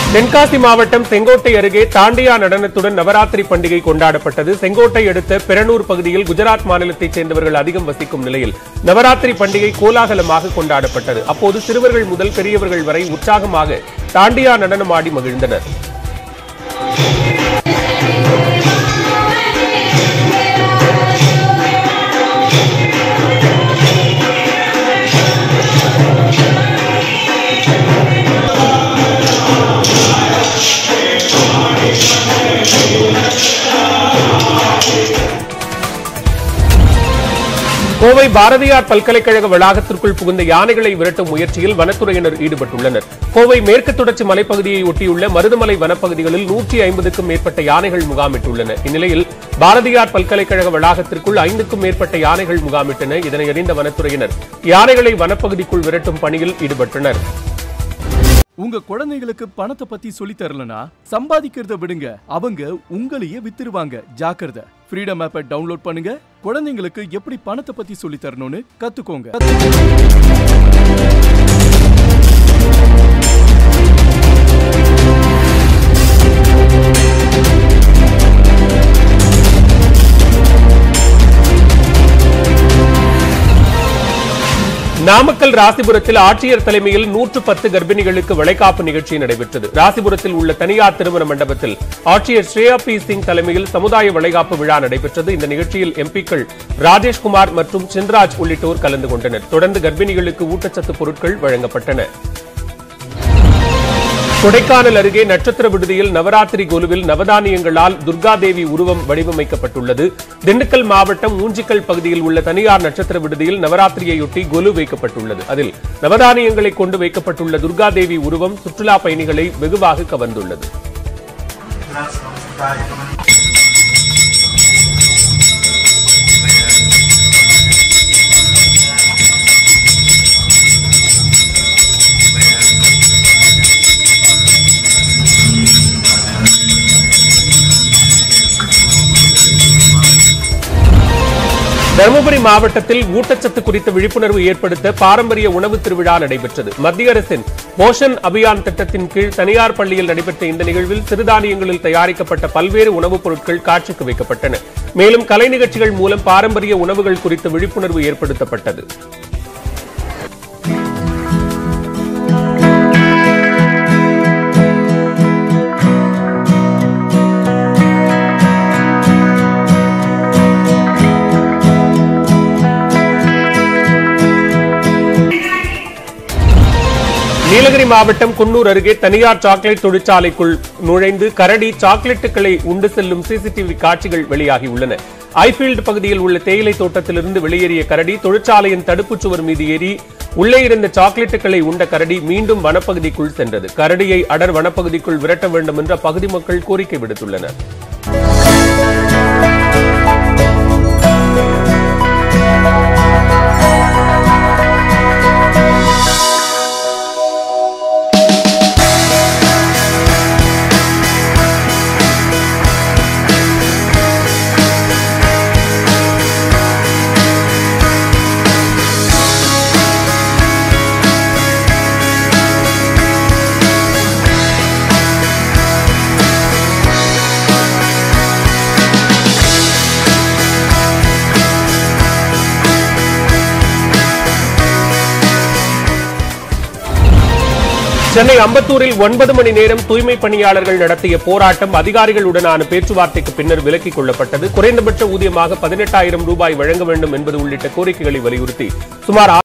தென்காசி மாவட்டம் செங்கோட்டை அருகே தாண்டியா நடனத்துடன் நவராத்திரி பண்டிகை கொண்டாடப்பட்டது. செங்கோட்டை அடுத்த பெரனூர் பகுதியில் குஜராத் மாநிலத்தைச் சேர்ந்தவர்கள் அதிகம் வசிக்கும் நிலையில் நவராத்திரி பண்டிகை கோலாகலமாக கொண்டாடப்பட்டது. அப்போது சிறுவர்கள் முதல் பெரியவர்கள் வரை உற்சாகமாக தாண்டியா நடனமாடி மகிழ்ந்தனர். கோவை பாரதியார் பல்கலைக்கழக வளாகத்திற்குள் புகுந்த யானைகளை விரட்டும் முயற்சியில் வனத்துறையினர் ஈடுபட்டுள்ளனர். கோவை மேற்கு தொடர்ச்சி மலைப்பகுதியை ஒட்டியுள்ள மருதமலை வனப்பகுதிகளில் 150க்கும் மேற்பட்ட யானைகள் முகாமிட்டுள்ளன. இந்நிலையில் பாரதியார் பல்கலைக்கழக வளாகத்திற்குள் 5க்கும் மேற்பட்ட யானைகள் முகாமிட்டன. இதனை அறிந்த வனத்துறையினர் யானைகளை வனப்பகுதிக்குள் விரட்டும் பணியில் ஈடுபட்டனர். உங்க குழந்தைகளுக்கு பணத்தை பத்தி சொல்லி தரலனா சம்பாதிக்கிறத விடுங்க, அவங்க உங்களையே வித்துருவாங்க. ஜாக்கிரதை. ஃப்ரீடம் ஆப்பை டவுன்லோட் பண்ணுங்க. குழந்தைங்களுக்கு எப்படி பணத்தை பத்தி சொல்லி தரணும்னு கத்துக்கோங்க. நாமக்கல் ராசிபுரத்தில் ஆட்சியர் தலைமையில் 110 கர்ப்பிணிகளுக்கு வளைகாப்பு நிகழ்ச்சி நடைபெற்றது. ராசிபுரத்தில் உள்ள தனியார் திருமண மண்டபத்தில் ஆட்சியர் ஸ்ரேயா பி சிங் தலைமையில் சமுதாய வளைகாப்பு விழா நடைபெற்றது. இந்த நிகழ்ச்சியில் எம்பிக்கள் ராஜேஷ்குமார் மற்றும் சின்ராஜ் உள்ளிட்டோர் கலந்து கொண்டனர். தொடர்ந்து கர்ப்பிணிகளுக்கு ஊட்டச்சத்து பொருட்கள் வழங்கப்பட்டன. கொடைக்கானல் அருகே நட்சத்திர விடுதியில் நவராத்திரி கொலுவில் நவதானியங்களால் துர்காதேவி உருவம் வடிவமைக்கப்பட்டுள்ளது. திண்டுக்கல் மாவட்டம் ஊஞ்சிக்கல் பகுதியில் உள்ள தனியார் நட்சத்திர விடுதியில் நவராத்திரியையொட்டி கொலு வைக்கப்பட்டுள்ளது. அதில் நவதானியங்களை கொண்டு வைக்கப்பட்டுள்ள துர்காதேவி உருவம் சுற்றுலா பயணிகளை வெகுவாக கவர்ந்துள்ளது. தருமபுரி மாவட்டத்தில் ஊட்டச்சத்து குறித்த விழிப்புணர்வு ஏற்படுத்த பாரம்பரிய உணவு திருவிழா நடைபெற்றது. மத்திய அரசின் போஷன் அபியான் திட்டத்தின் கீழ் தனியார் பள்ளியில் நடைபெற்ற இந்த நிகழ்வில் சிறுதானியங்களில் தயாரிக்கப்பட்ட பல்வேறு உணவுப் பொருட்கள் காட்சிக்கு வைக்கப்பட்டன. மேலும் கலை நிகழ்ச்சிகள் மூலம் பாரம்பரிய உணவுகள் குறித்த விழிப்புணர்வு ஏற்படுத்தப்பட்டது. நீலகிரி மாவட்டம் குன்னூர் அருகே தனியார் சாக்லேட் தொழிற்சாலைக்குள் நுழைந்து கரடி சாக்லேட்டுகளை உண்டு செல்லும் சிசிடிவி காட்சிகள் வெளியாகியுள்ளன. ஐபீல்டு பகுதியில் உள்ள தேயிலை தோட்டத்திலிருந்து வெளியேறிய கரடி தொழிற்சாலையின் தடுப்புச் சுவர் மீது ஏறி உள்ளே இருந்த சாக்லேட்டுகளை உண்ட கரடி மீண்டும் வனப்பகுதிக்குள் சென்றது. கரடியை அடர் வனப்பகுதிக்குள் விரட்ட வேண்டும் என்று அப்பகுதி மக்கள் கோரிக்கை விடுத்துள்ளனர். சென்னை அம்பத்தூரில் 9 மணி நேரம் தூய்மை பணியாளர்கள் நடத்திய போராட்டம் அதிகாரிகளுடனான பேச்சுவார்த்தைக்கு பின்னர் விலக்கிக் கொள்ளப்பட்டது. குறைந்தபட்ச ஊதியமாக 18,000 ரூபாய் வழங்க வேண்டும் என்பது உள்ளிட்ட கோரிக்கைகளை வலியுறுத்தி சுமார்